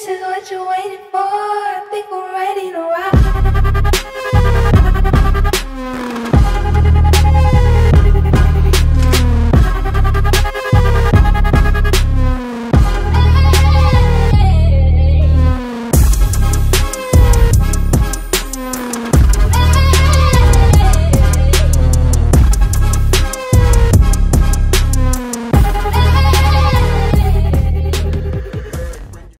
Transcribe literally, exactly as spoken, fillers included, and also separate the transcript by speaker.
Speaker 1: This is what you're waiting for. I think we're ready to rock.